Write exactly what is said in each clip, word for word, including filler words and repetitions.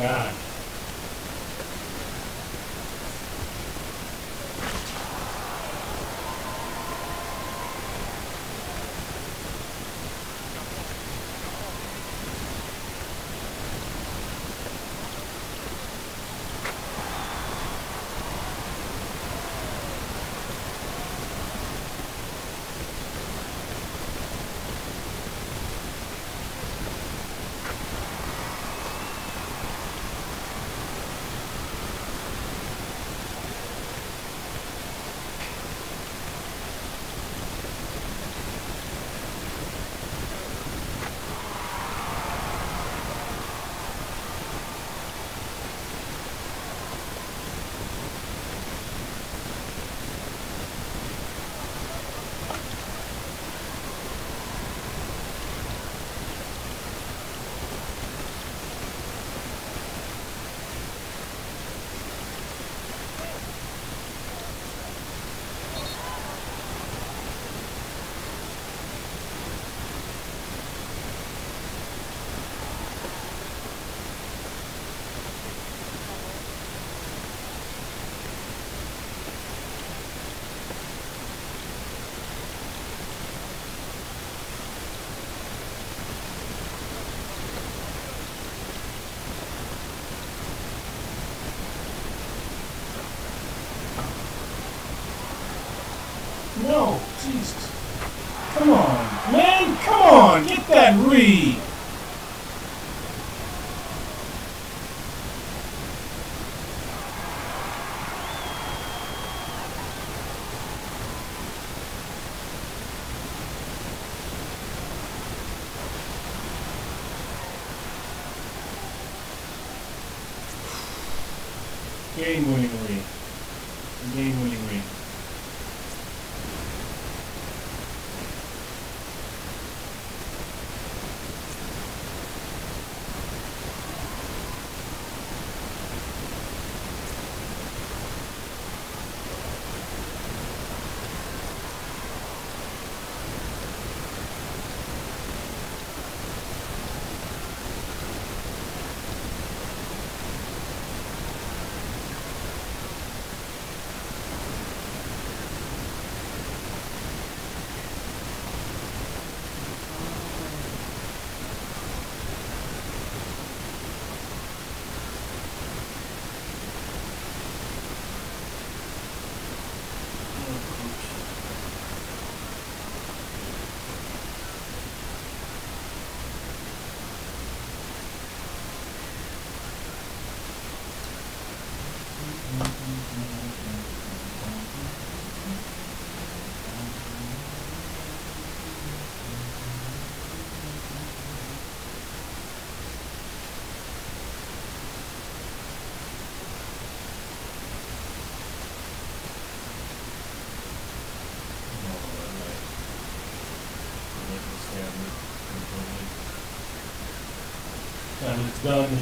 God. No, Jesus. Come on, man, come on, get that read. Game winning read. Game winning read. And it's done.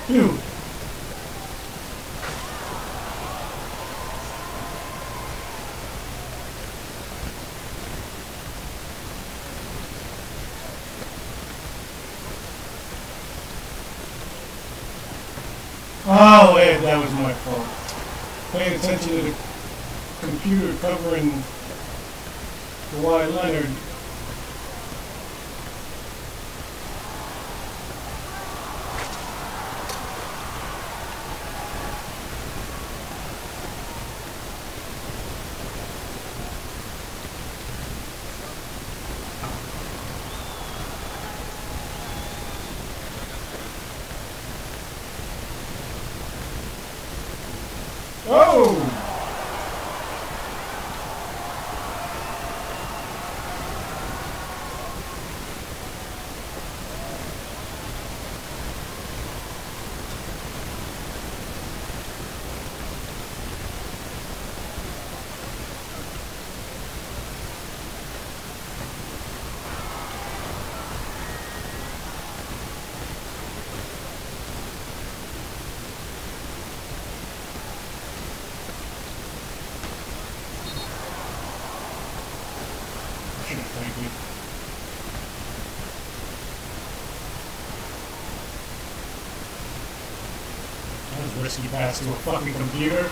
Dude. Oh, wait, that was my fault. Paying attention to the computer covering Kawhi Leonard. Oh! Thank you. That was risky pass to a fucking computer.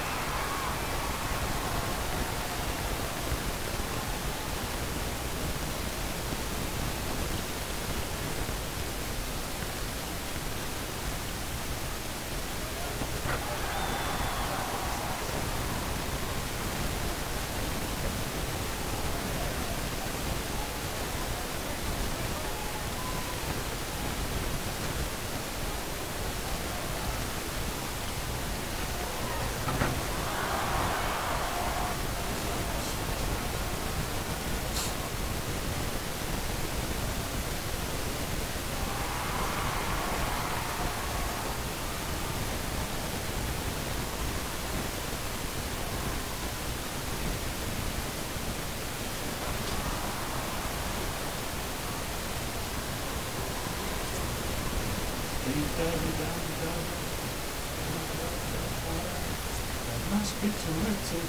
That must be terrific.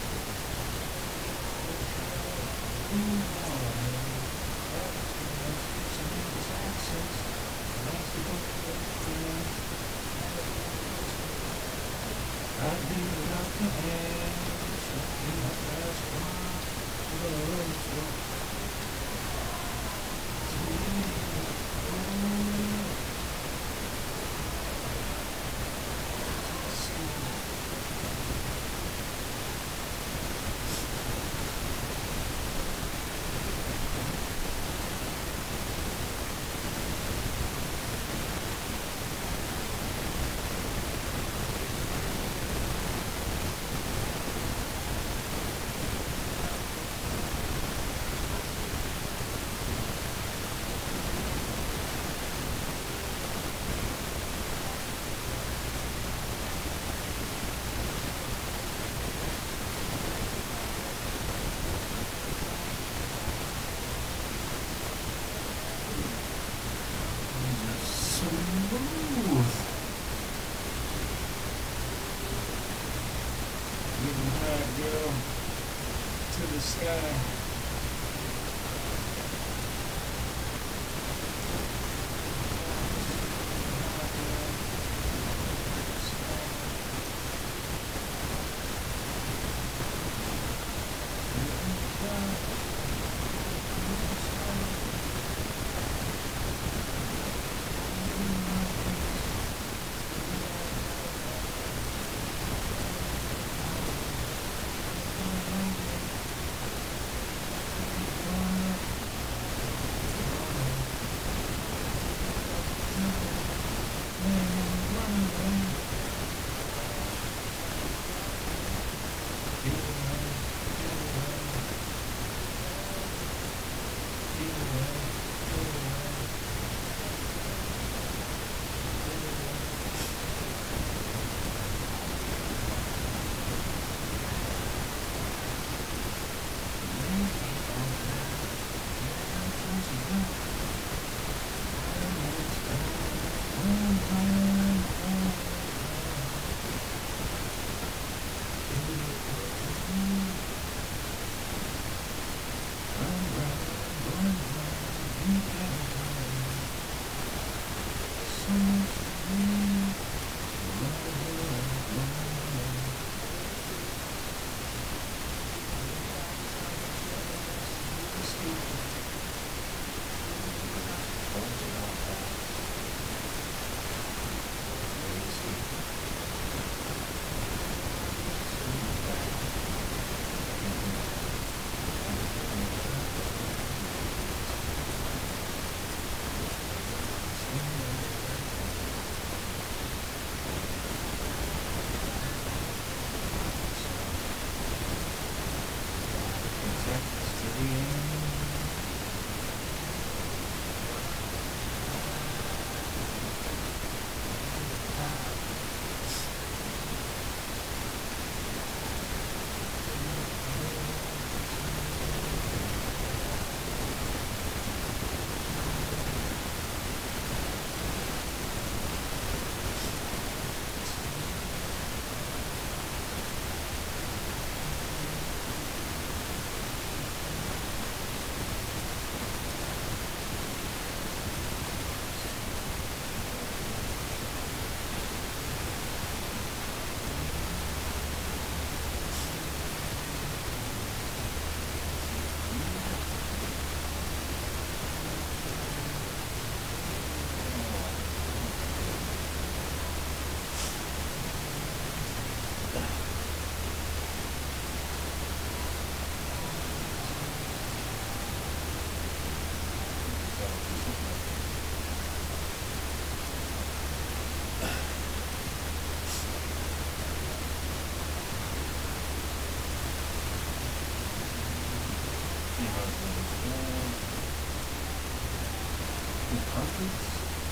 I'd be without the hands, in my last one. To the sky. Conference?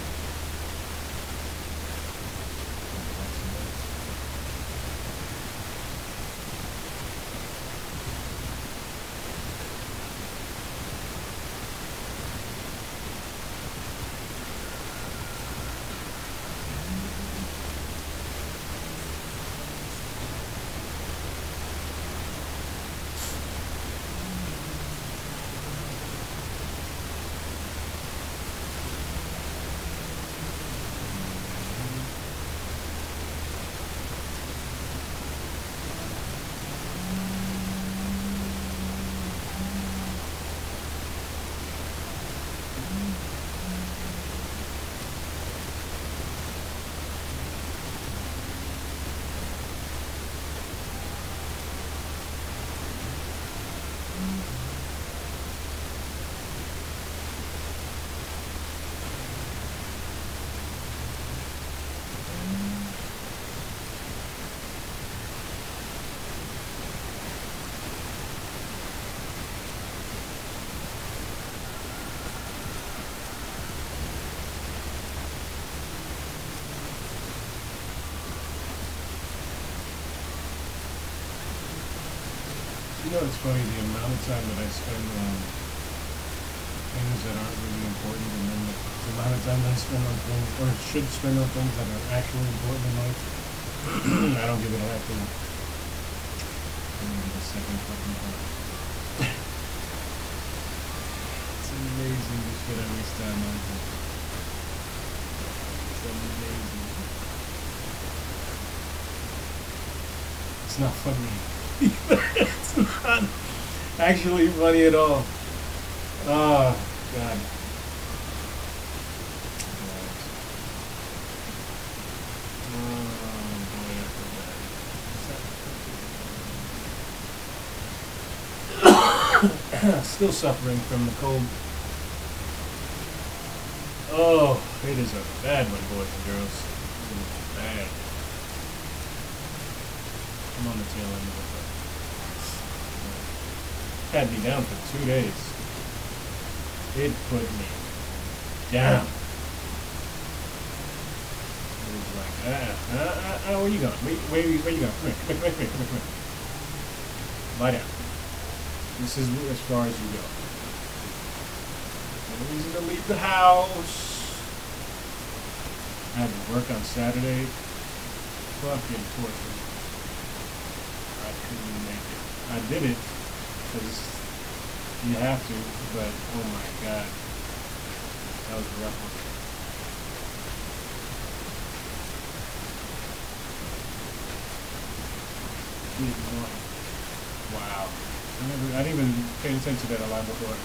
You know, it's funny, the amount of time that I spend on things that aren't really important, and then the, the amount of time that I spend on things, or should spend on things that are actually important in life, I don't give it a half a, I don't give it a second fucking thought. It's amazing the shit I waste time on. It's amazing. It's not funny. It's not actually funny at all. Oh, God. Oh, boy. Still suffering from the cold. Oh, it is a bad one, boys and girls. It is bad. I'm on the tail end of it. Had me down for two days. It put me down. It was like, ah, ah, ah, ah, where you going? Where, where, where you going? Come here, come here, come here, come here, come here. Lie down. This is as far as you go. No reason to leave the house. I had to work on Saturday. Fucking torture. I couldn't make it. I did it. Because you have to, but oh my God, that was a rough one. Good morning. Wow. I, never, I didn't even pay attention to that a lot before.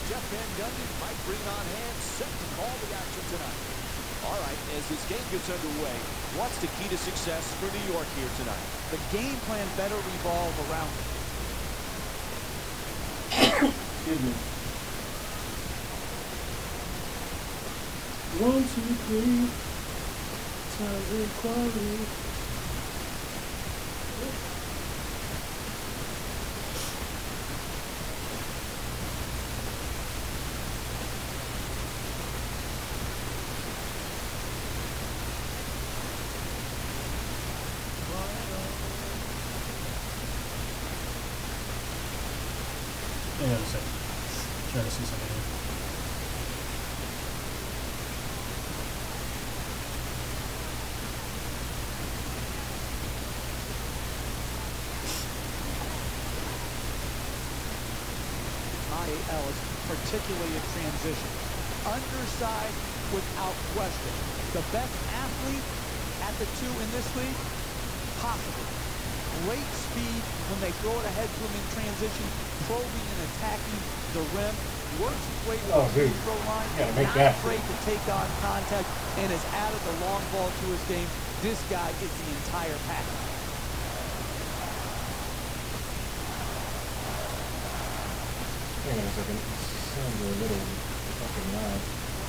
Jeff Van Gundy, Mike Green on hand, set to call the action tonight. All right, as this game gets underway, what's the key to success for New York here tonight? The game plan better revolve around it. Excuse me. One, two, three. Times equality. Hang on a second. Trying to see something here. Ellis, particularly in transition. Underside without question. The best athlete at the two in this league? Possible. Great speed when they throw it ahead to him in transition, probing and attacking the rim. Works his way to Oh, the dude. throw line. Gotta make Not that. afraid to take on contact and has added the long ball to his game. This guy is the entire package. Hang on a second. It sounds a little fucking loud.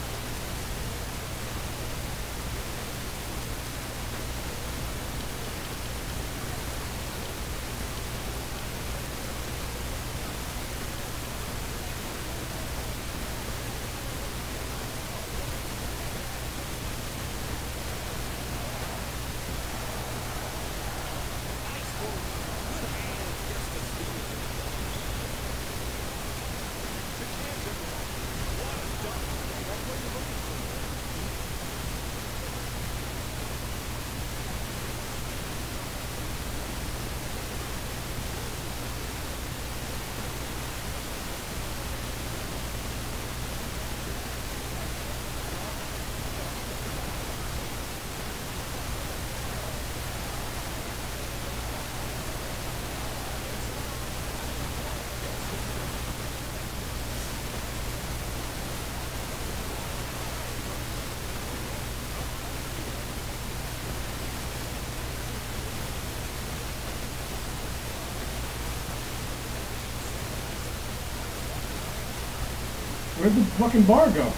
Where'd the fucking bar go?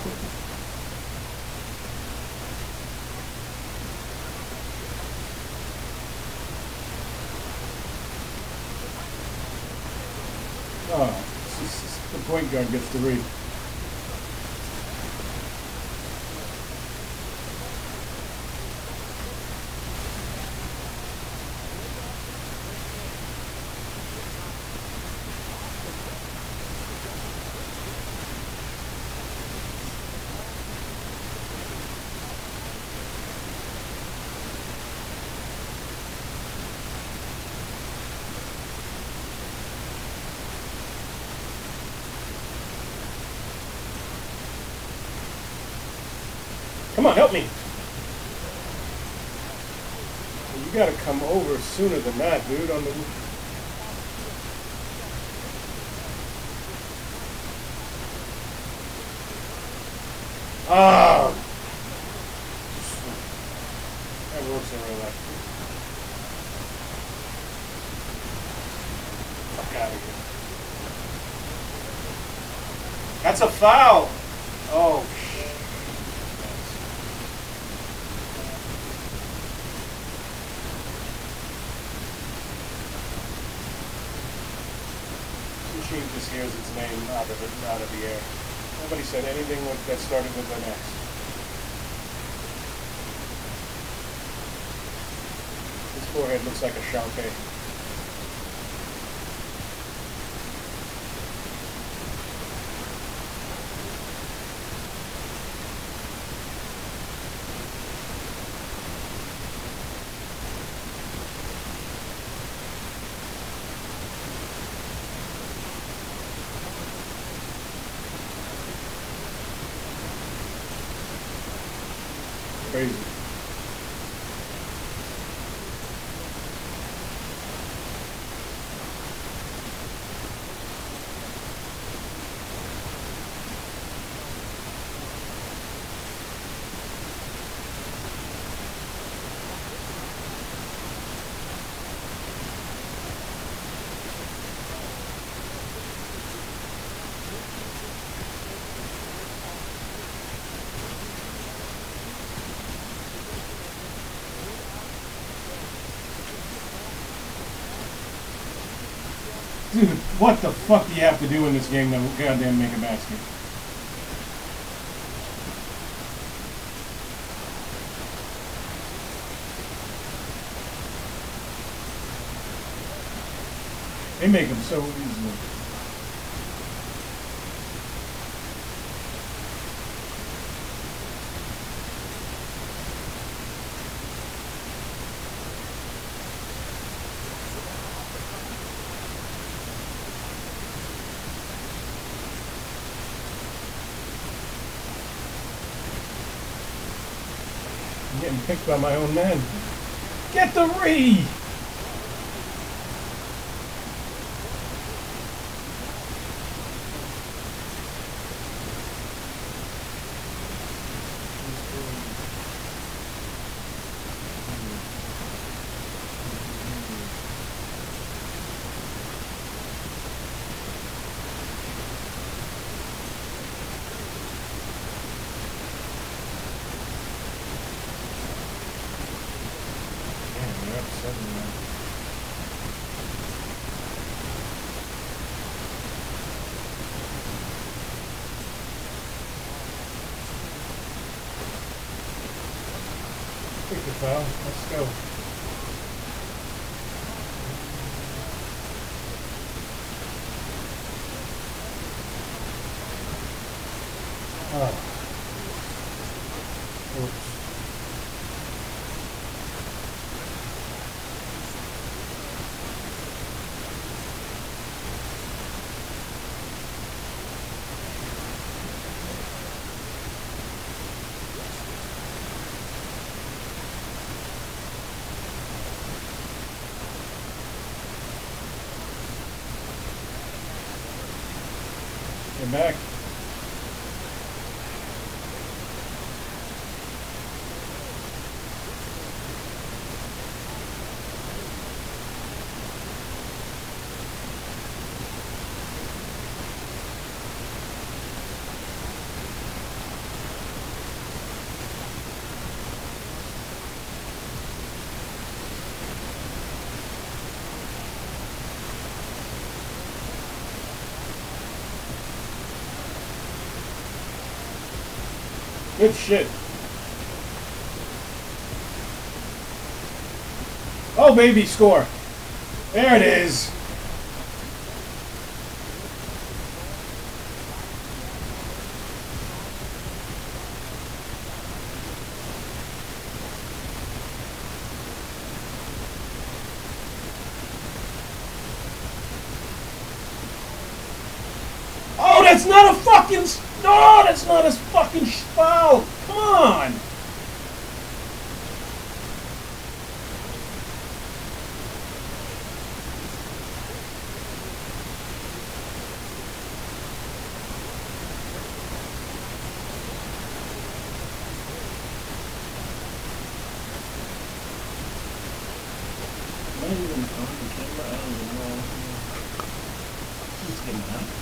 Oh, it's just, the point guard gets the read. Come on, help me. You gotta come over sooner than that, dude, on the... Ah! That works in real life. Fuck out of here. That's a foul! Oh, machine just hears its name out of it, out of the air. Nobody said anything with, that started with an X. His forehead looks like a champagne. Crazy. Dude, what the fuck do you have to do in this game to goddamn make a basket? They make them so easy. I'm getting picked by my own men. Get the re! Take the foul. Let's go. Oh. Oops. Get back. Good shit. Oh, baby, score. There it is. Oh, that's not a fucking... No, that's not a fucking foul. Come on. Am I even on the camera? I don't even know. It's getting hot.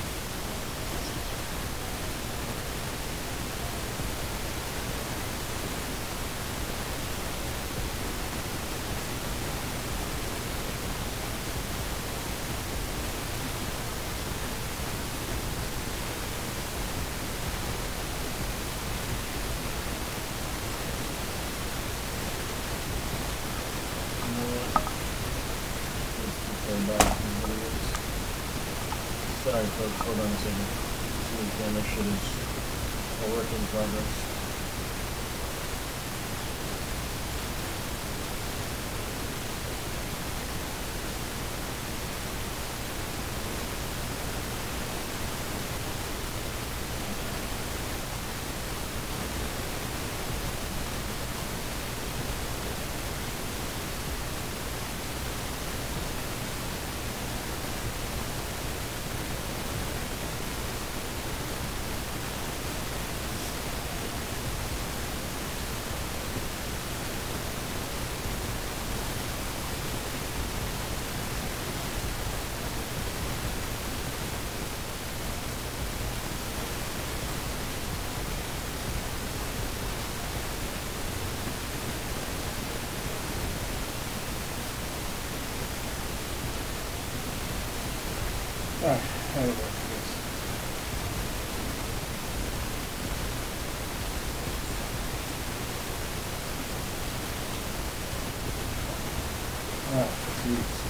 Sorry folks, hold on a second. The camera shit is a work in progress. Alright, that'll work, I guess. Oh, jeez.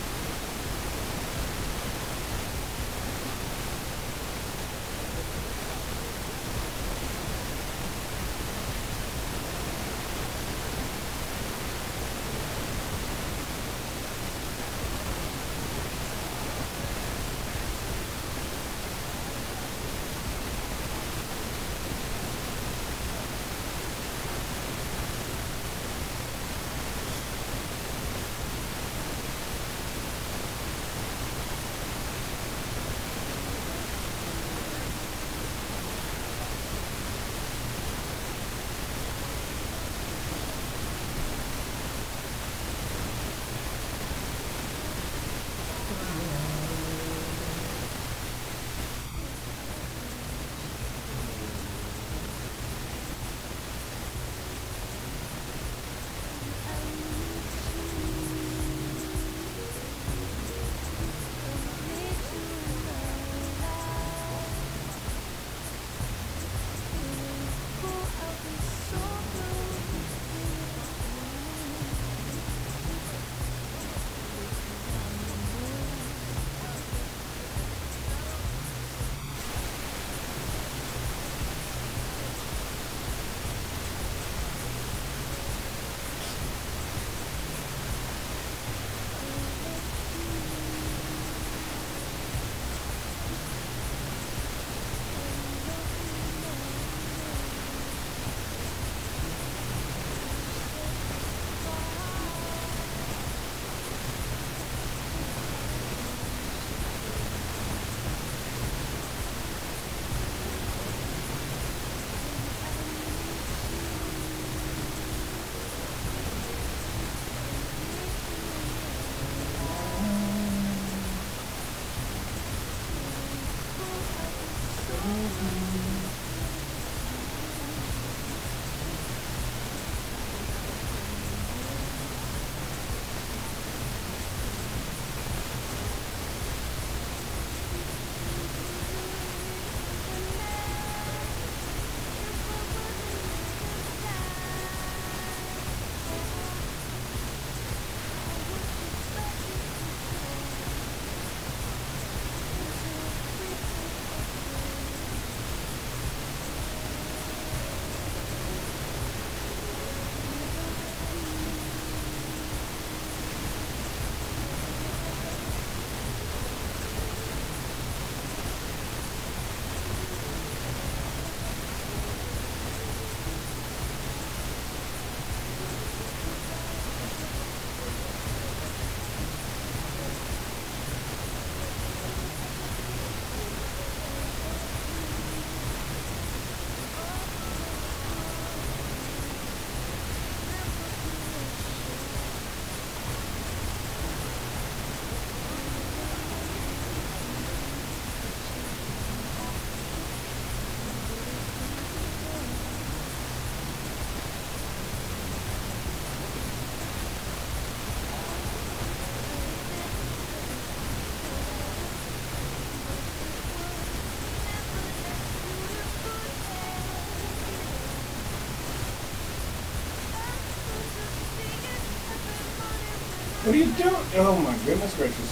What are you doing? Oh my goodness gracious.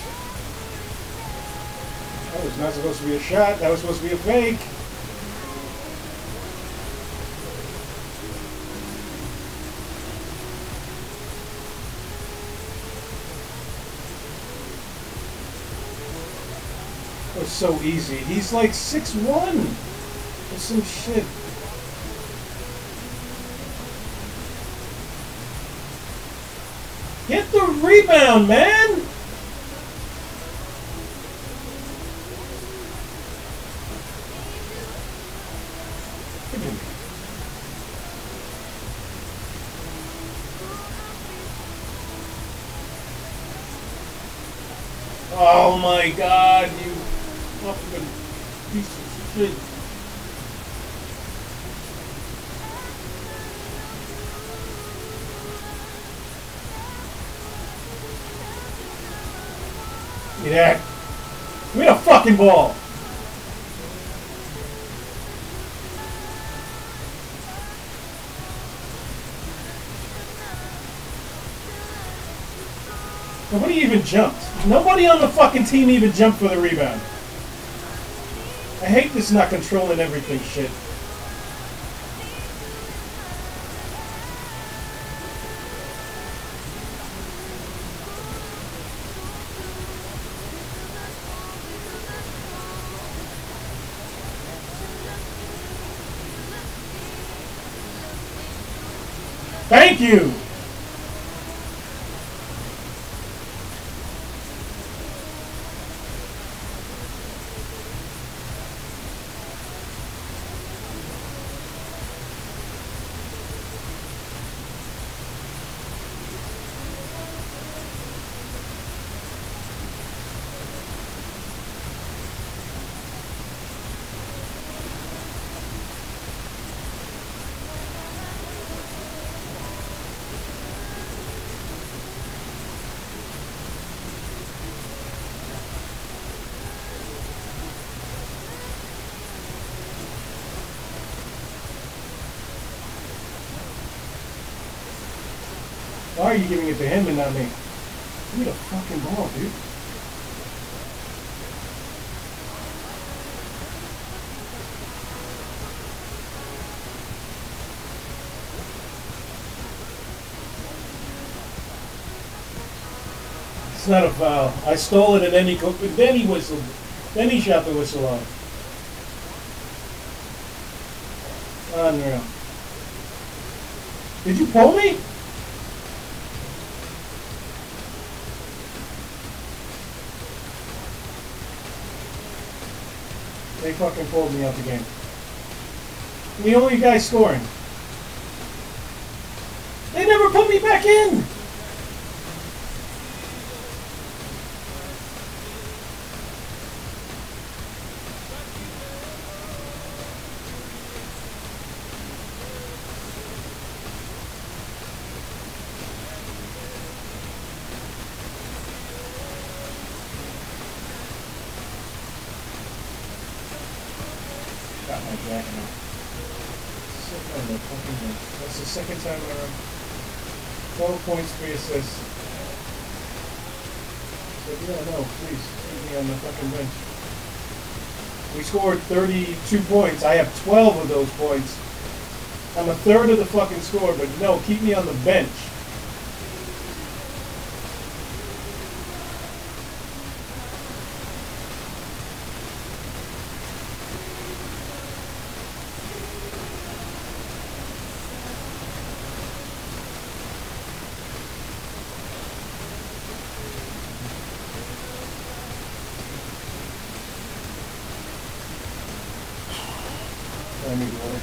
That was not supposed to be a shot. That was supposed to be a fake. That was so easy. He's like six one. That's some shit. Get the rebound, man! Oh my god, you fucking piece of shit. Yeah. Give me the fucking ball. Nobody even jumped. Nobody on the fucking team even jumped for the rebound. I hate this not controlling everything shit. Thank you! Why are you giving it to him and not me? Give me the fucking ball, dude. It's not a foul. I stole it and then he, then he whistled. Then he shot the whistle off. Unreal. Did you pull me? They fucking pulled me out the game. I'm the only guy scoring. They never put me back in! Got my jacket on. Sit on the fucking bench. That's the second time in a row. twelve points, three assists. So, yeah, no, please, keep me on the fucking bench. We scored thirty-two points. I have twelve of those points. I'm a third of the fucking score, but no, keep me on the bench. I need water.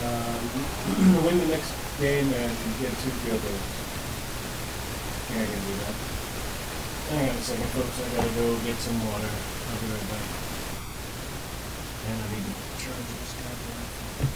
Um, win the next game and get two field goals. Yeah, I can do that. Hang on a second, folks. I gotta go get some water. I'll be right back. And I need to charge this goddamn phone.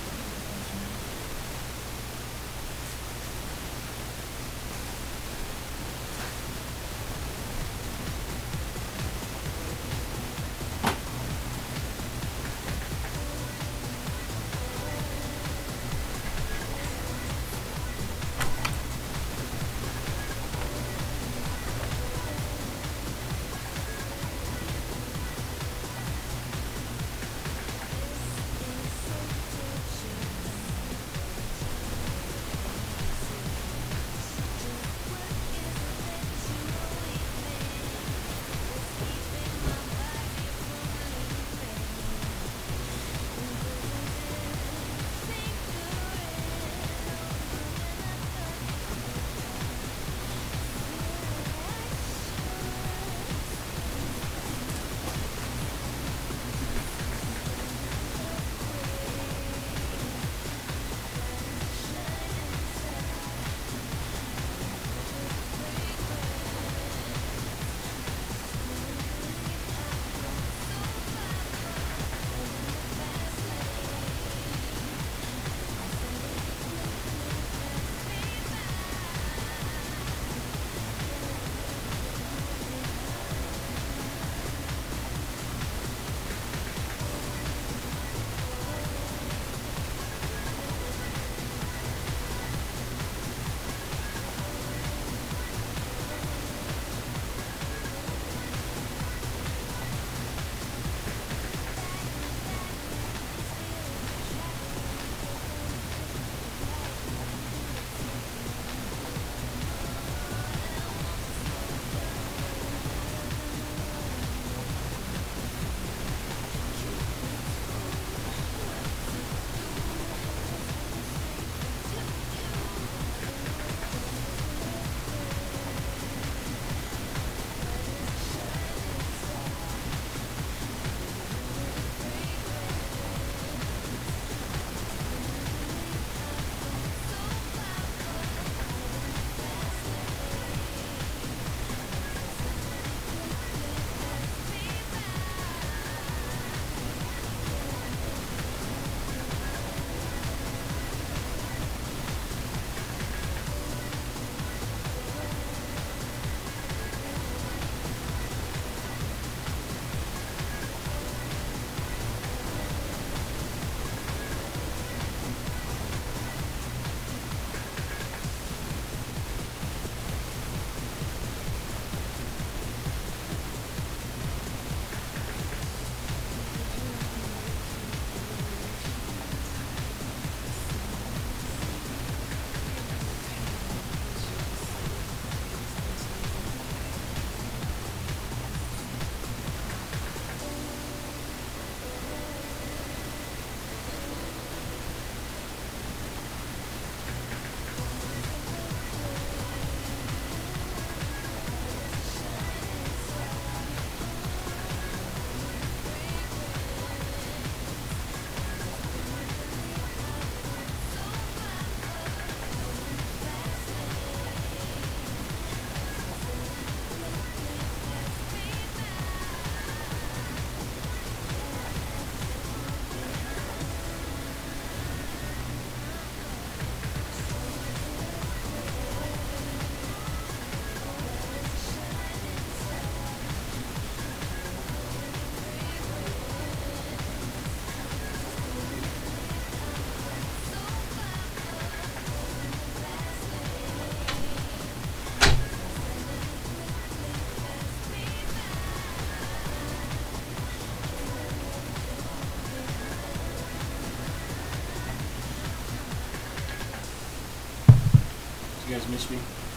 You guys miss me?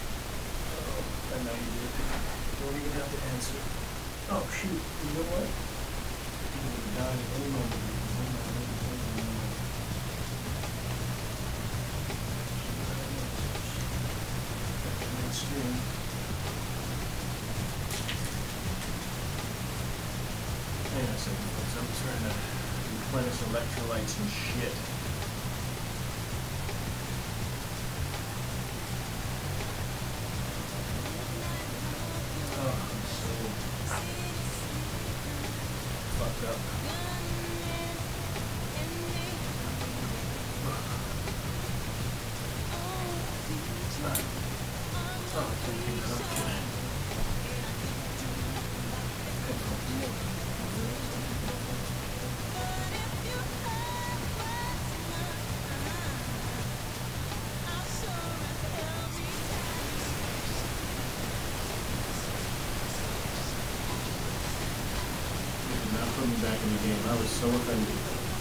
Oh, I know you did. Don't even have to answer. Oh, shoot. You know what? You would have died at any moment. Stream. Hang on a second, folks. I'm trying to replenish electrolytes and shit. Oh, taking that up today. They did not put me back in the game. I was so offended.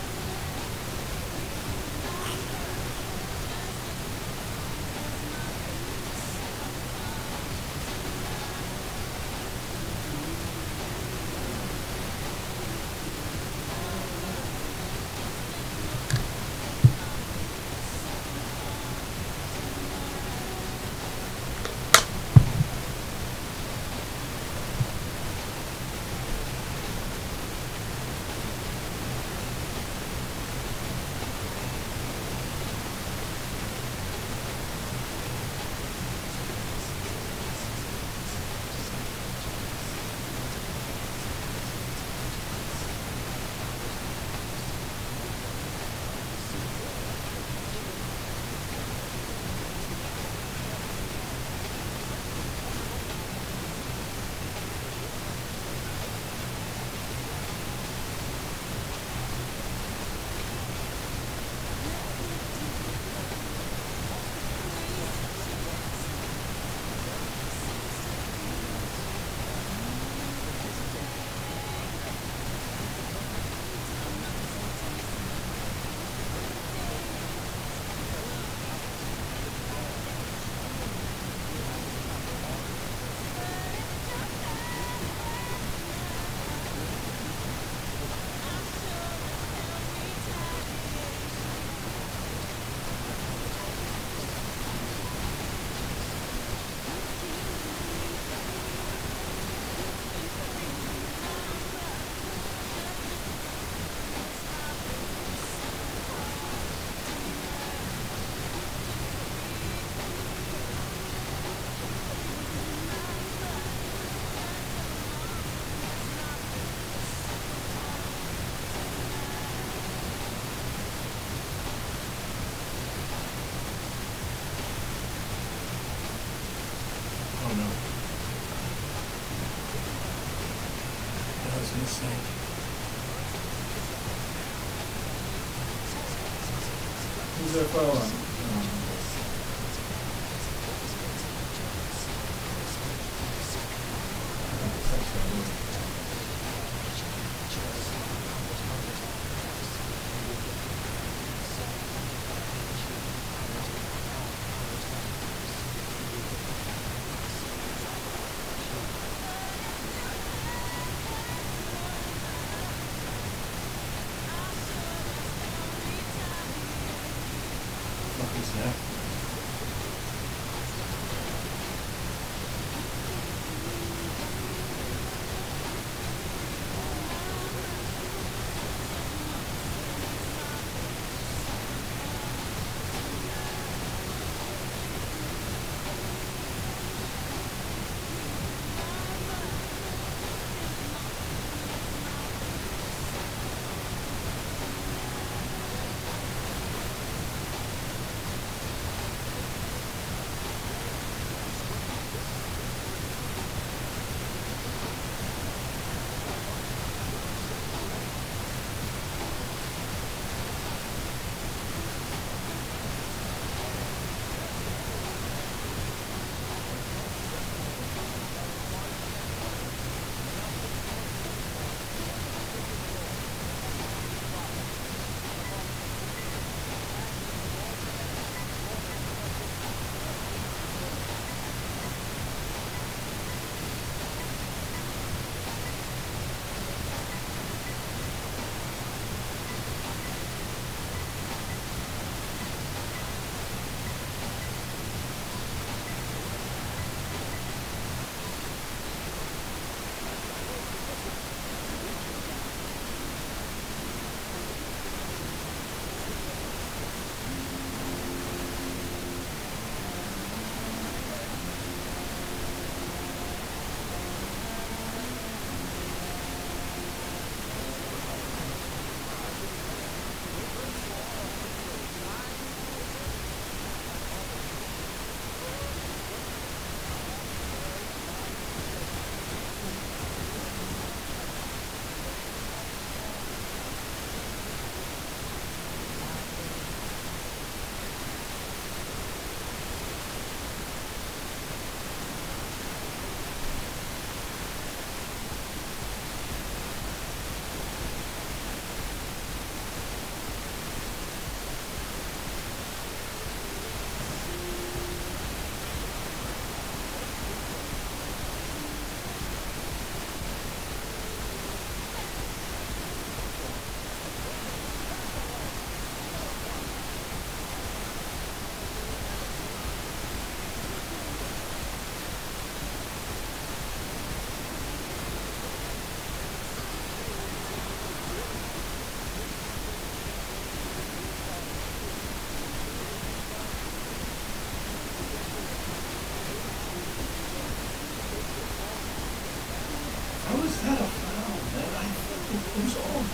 Oh no. That was a mistake. Who's that fella? Um, that a foul, man? I think it was on.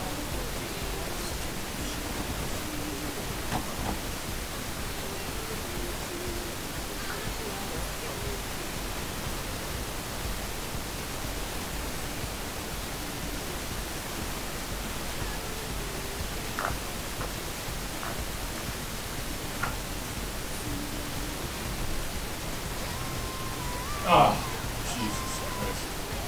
Oh, Jesus Christ.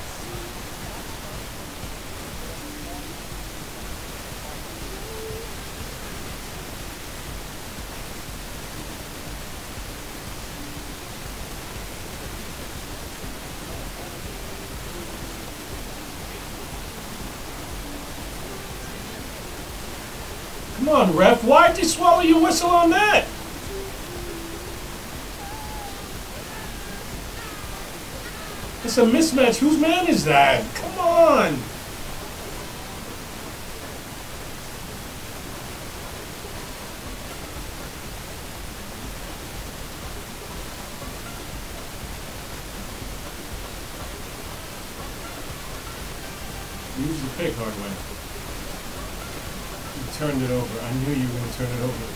Come on, ref. Why'd you swallow your whistle on that? It's a mismatch. Whose man is that? Come on. Use the pick, Hardway. You turned it over. I knew you were going to turn it over.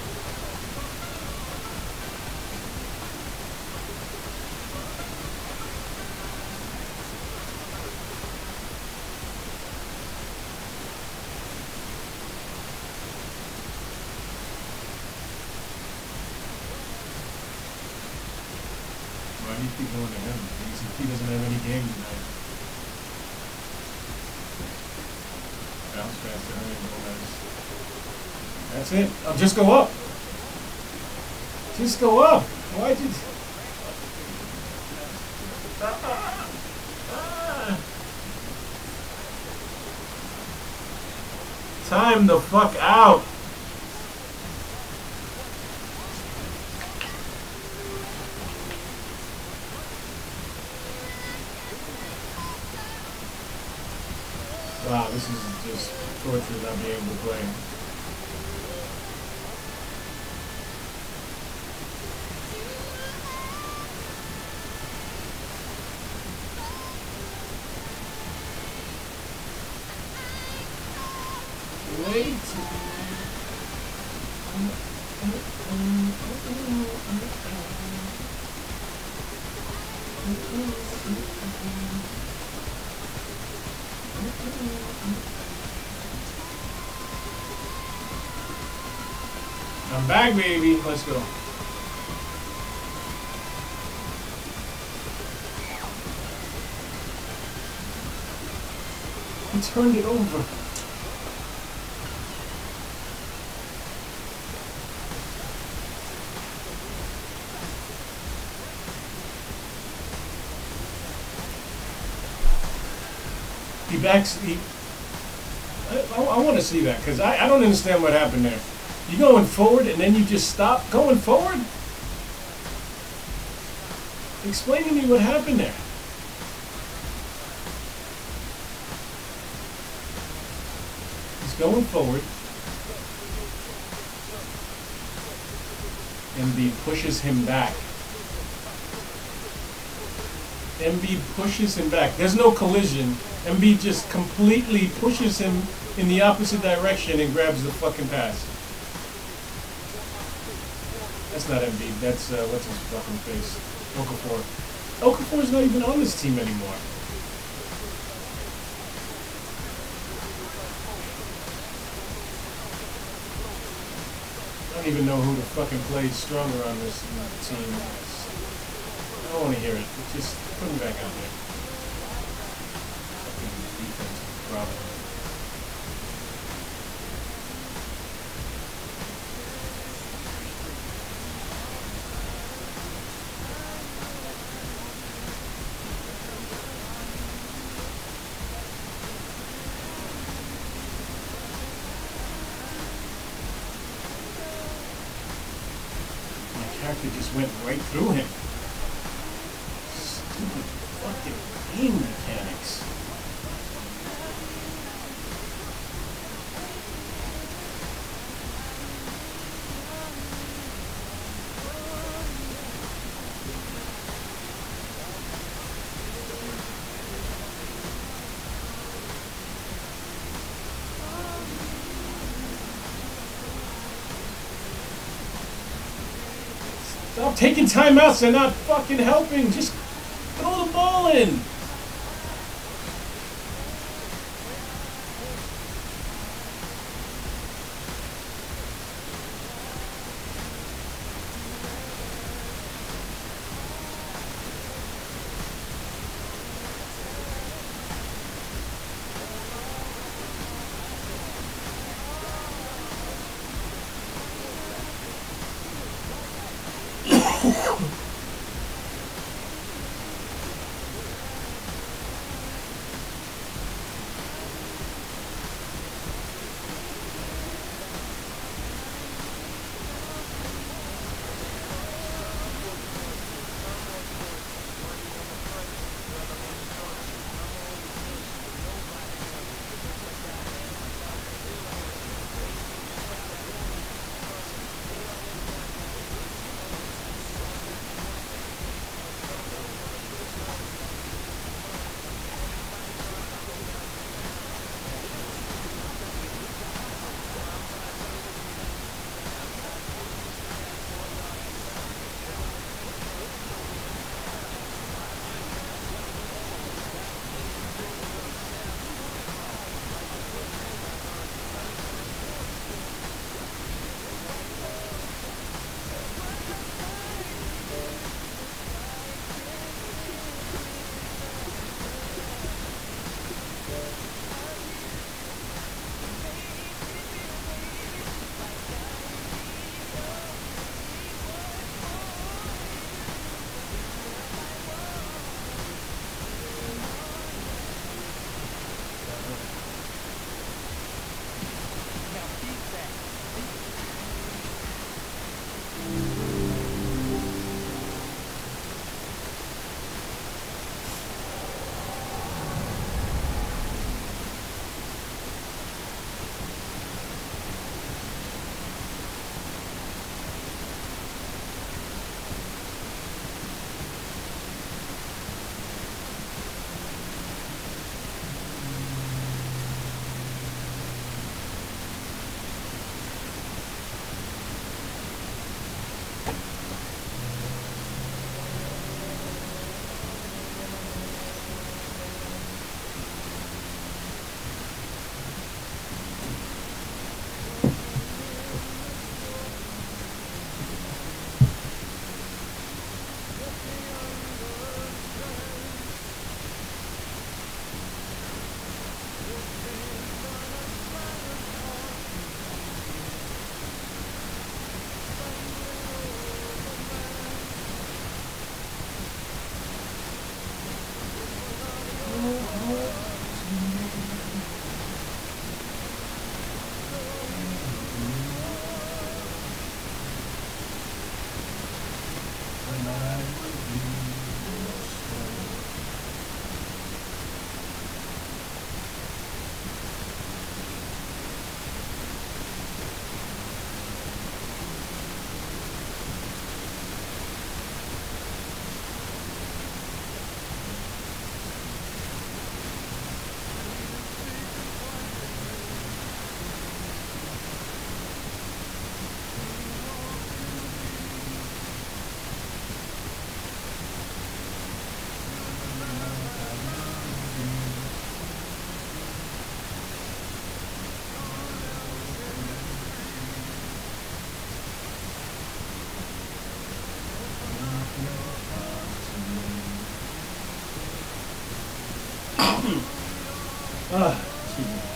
Why do you keep going to him? He doesn't have any game tonight. Bounce faster than Gomez. That's it. I'll just go up. Just go up. Why did... Ah, ah. Time the fuck out. Wow, this is just torture not being able to play. Wait. I'm back, baby. Let's go. He turned it over. He backs. He, I, I, I want to see that because I, I don't understand what happened there. You going forward and then you just stop going forward? Explain to me what happened there. He's going forward. Embiid pushes him back. Embiid pushes him back. There's no collision. Embiid just completely pushes him in the opposite direction and grabs the fucking pass. That's not Embiid. That's, uh, what's his fucking face? Okafor. Okafor's not even on this team anymore. I don't even know who the fucking plays stronger on this team. I don't want to hear it. Just put him back out there. Fucking defensive problem. Character just went right through him. Stupid fucking game mechanics. Stop taking timeouts. They're not fucking helping. Just throw the ball in. Ah, excuse me.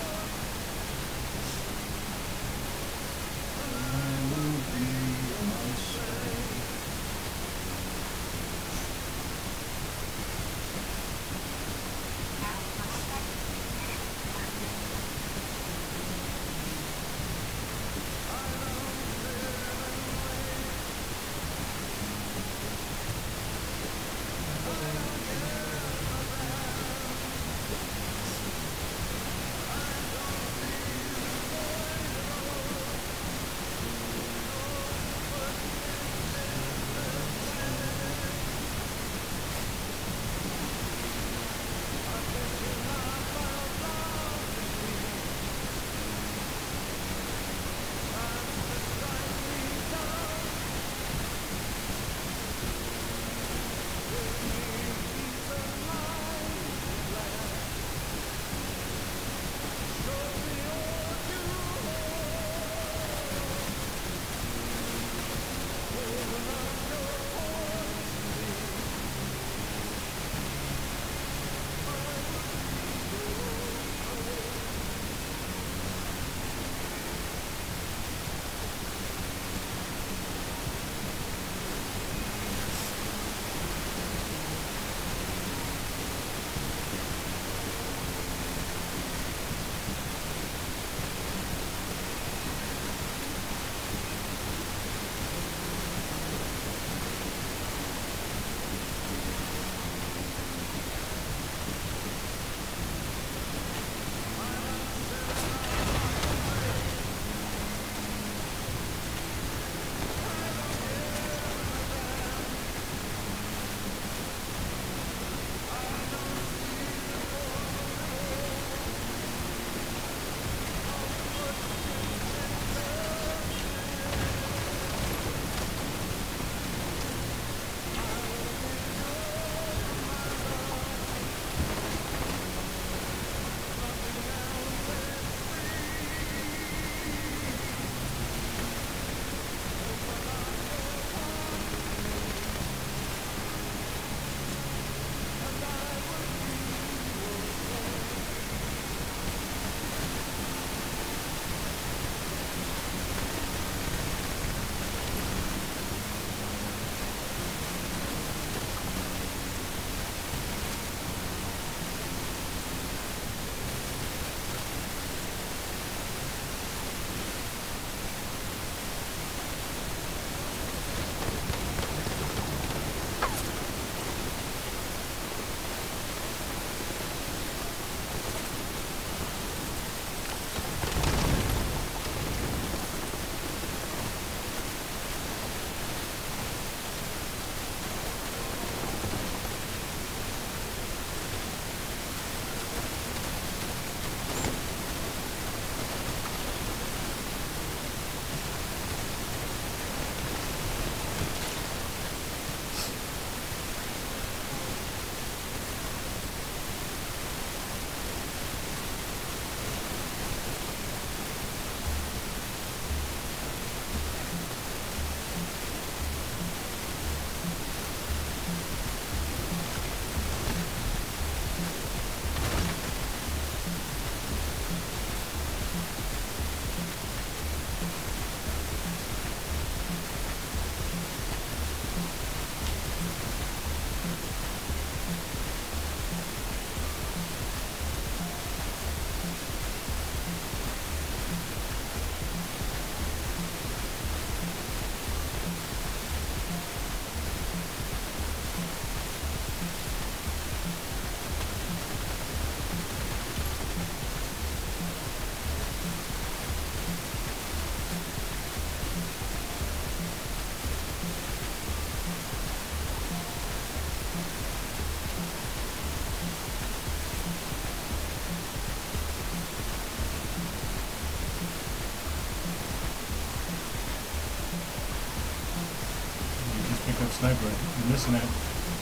sniper. You're missing it.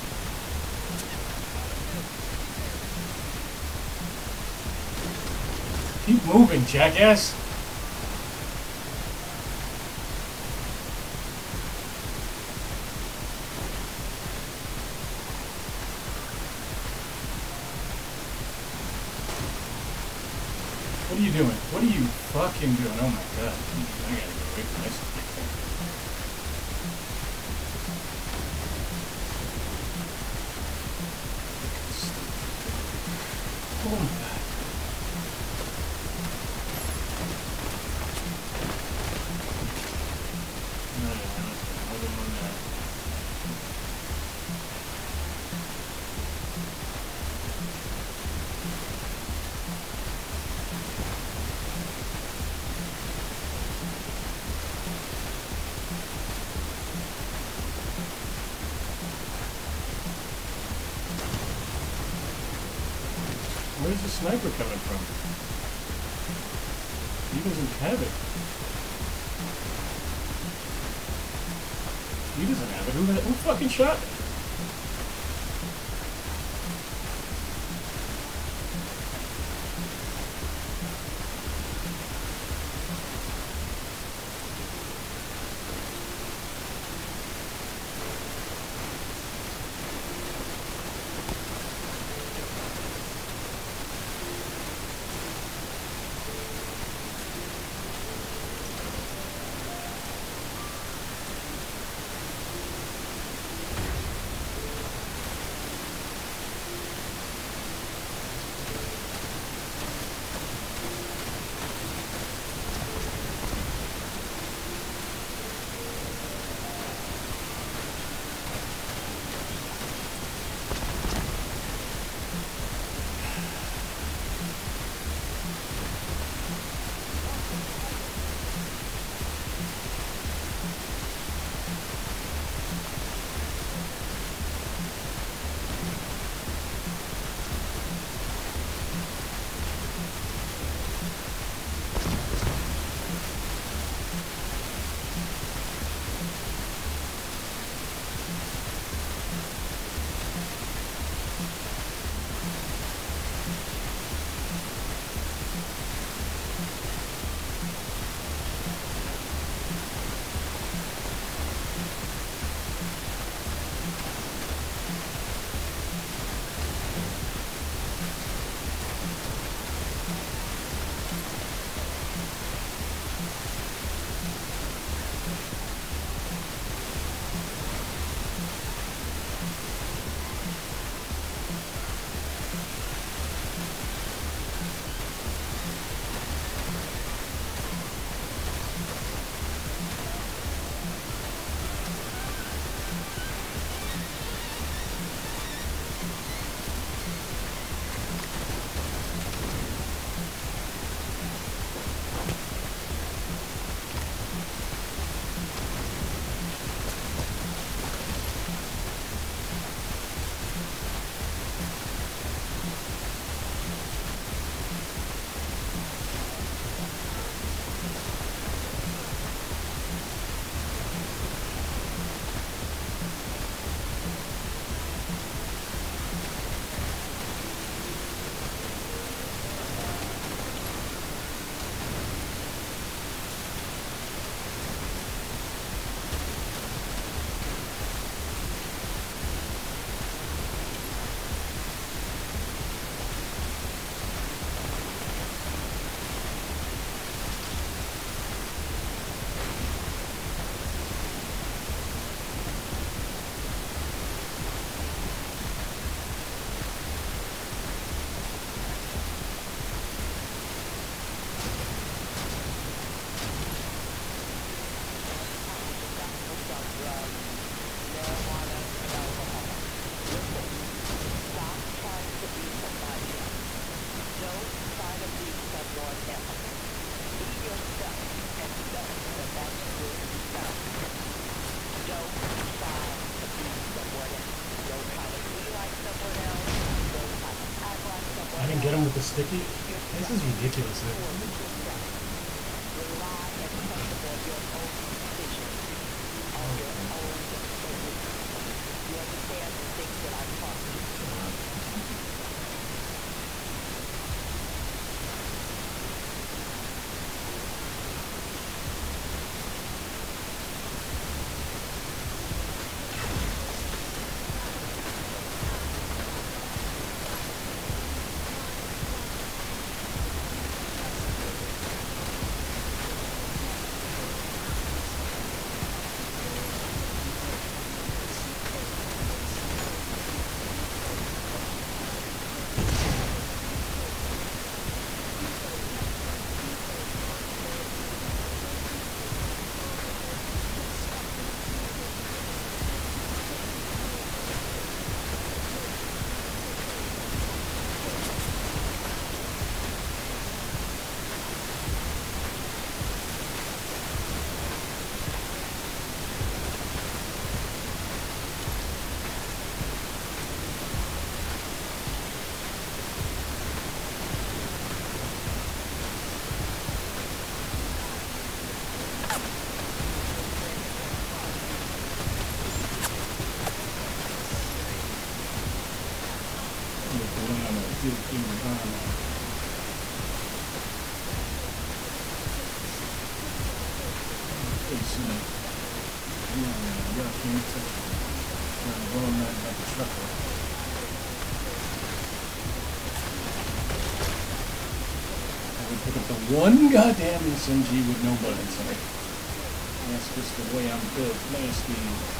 Keep moving, jackass! What are you doing? What are you fucking doing? Oh my god. I gotta get away from this. Oh my god. No, no, no. Hold him on there. Where's the sniper coming from? He doesn't have it. He doesn't have it. Who, who fucking shot it? Get him with the sticky? This is ridiculous. With the one on the, it, it was on. Facing it. Yeah, yeah, yeah, can't touch it. Trying to roll that like a trucker. I would pick up the one goddamn S M G with no bullets in it. That's just the way I'm built. Nasty.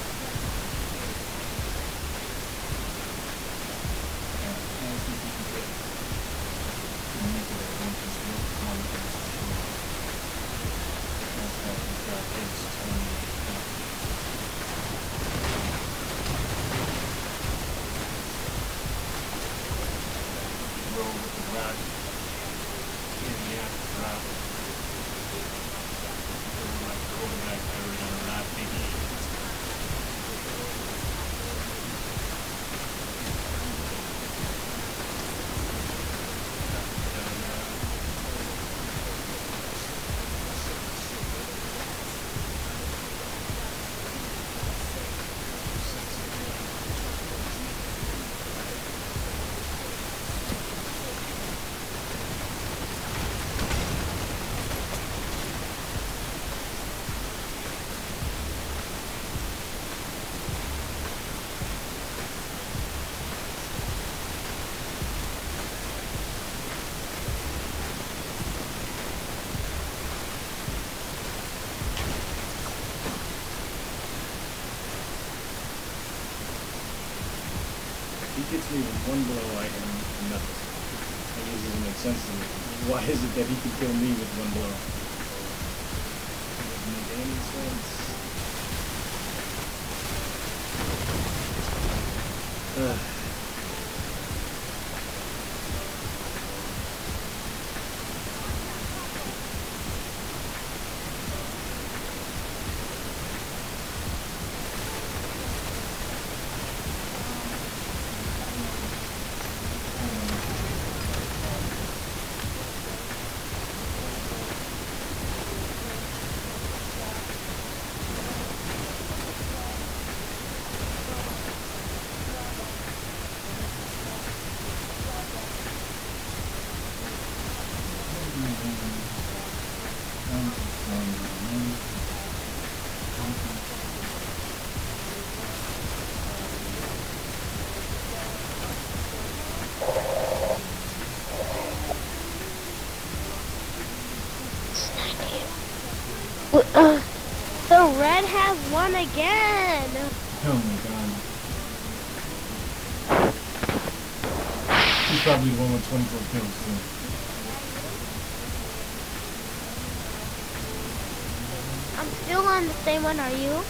He gets me with one blow, I can nothing. That just doesn't make sense to me. Why is it that he can kill me with one blow? It doesn't make any sense. Ugh. Uh, the red has won again. Oh my god. He's probably the one with twenty-four kills too. I'm still on the same one, are you?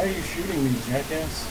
are you shooting me, jackass?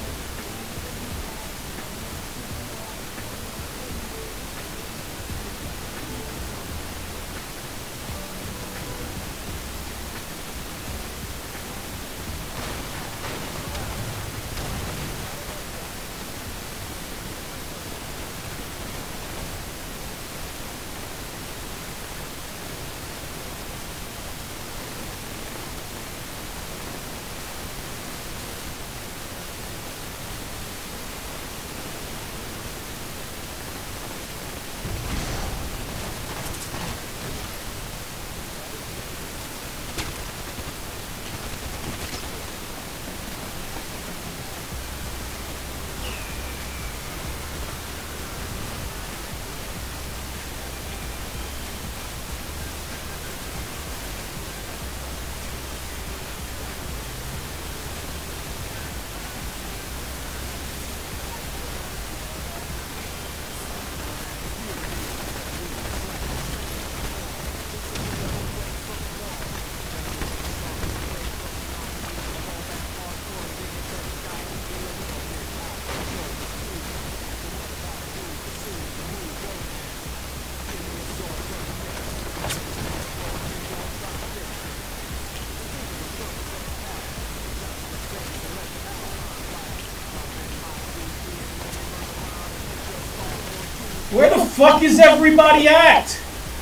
Where the fuck is everybody at?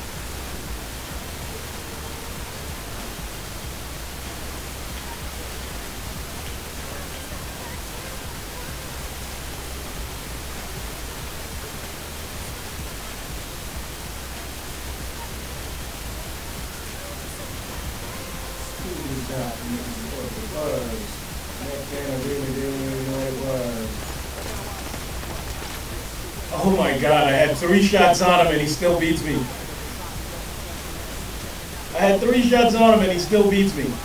Oh my god, I had three shots on him and he still beats me. I had three shots on him and he still beats me.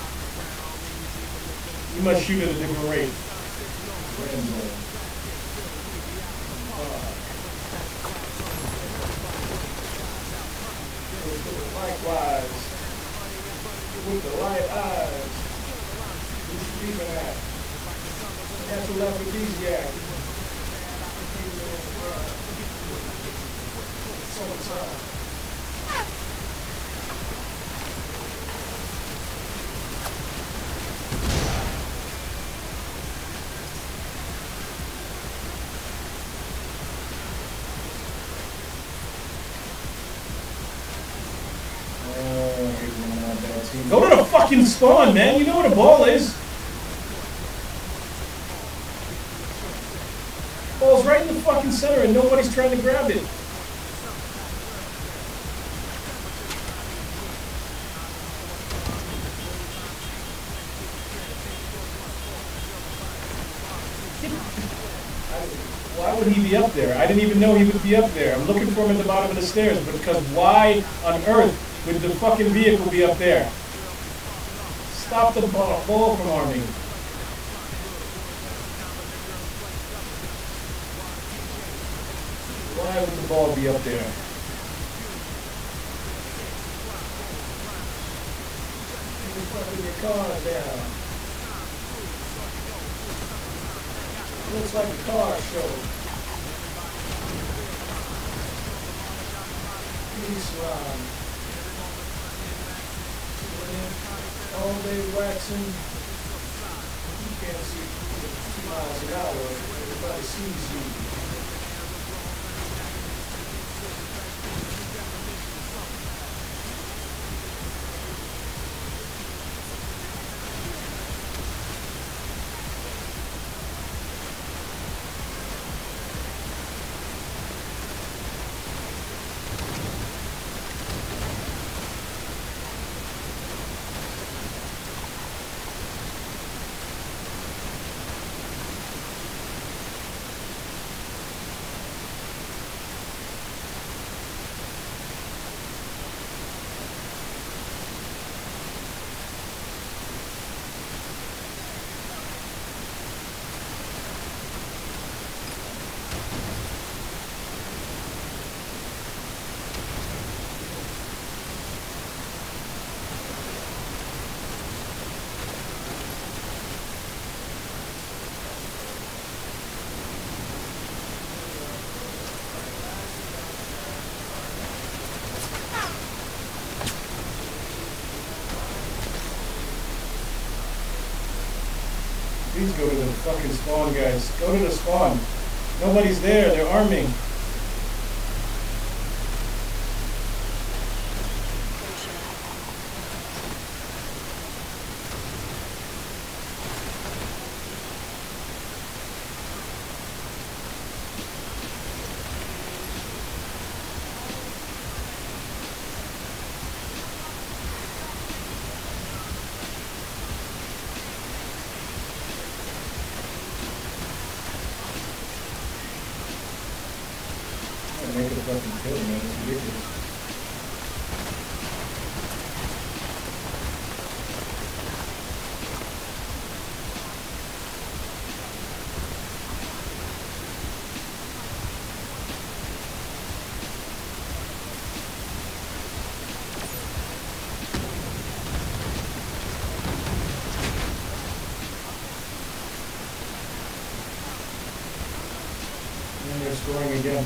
You must shoot at a different rate. Likewise, with the right eyes, who's speaking at? Natural aphrodisiac. Go to the fucking spawn, man. You know where the ball is. Ball's right in the fucking center and nobody's trying to grab it. Why would he be up there? I didn't even know he would be up there. I'm looking for him at the bottom of the stairs, but because why on earth would the fucking vehicle be up there? Stop the ball, ball from harming. Why would the ball be up there? You're fucking your car down. Looks like a car show. Peace run. All day waxing. You can't see two miles an hour. Everybody sees you. Please go to the fucking spawn, guys. Go to the spawn. Nobody's there. They're arming. Make it a fucking kill, man. It's ridiculous. And they're scoring again.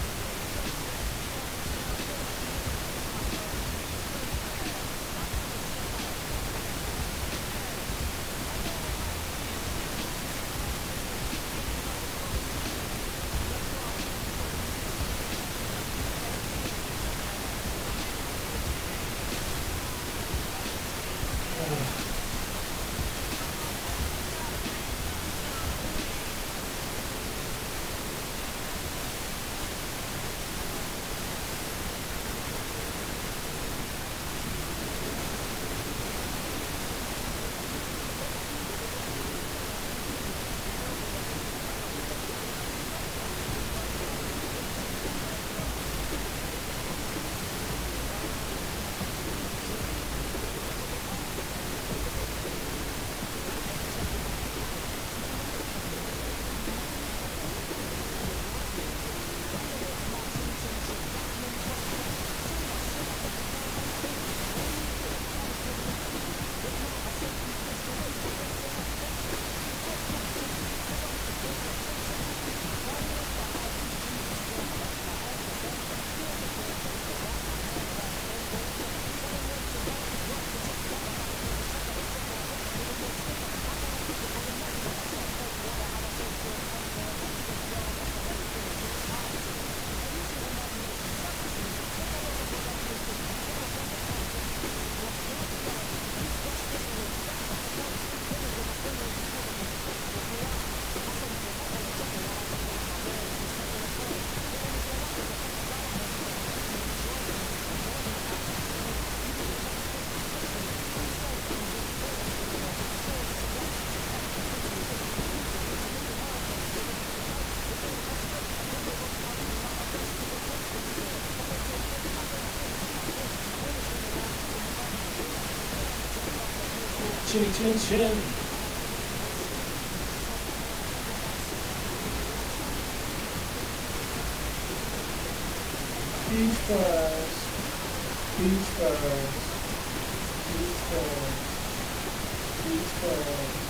Chin, chin, chin. Peach fuzz. Peach fuzz. Peach fuzz. Peach fuzz.